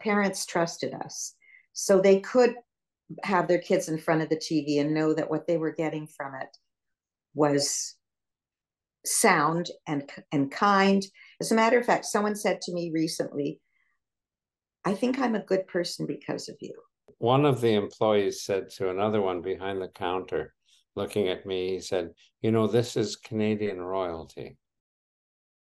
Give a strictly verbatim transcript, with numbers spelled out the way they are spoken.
parents trusted us. So they could have their kids in front of the T V and know that what they were getting from it was sound and, and kind. As a matter of fact, someone said to me recently, I think I'm a good person because of you. One of the employees said to another one behind the counter, looking at me, he said, you know, this is Canadian royalty.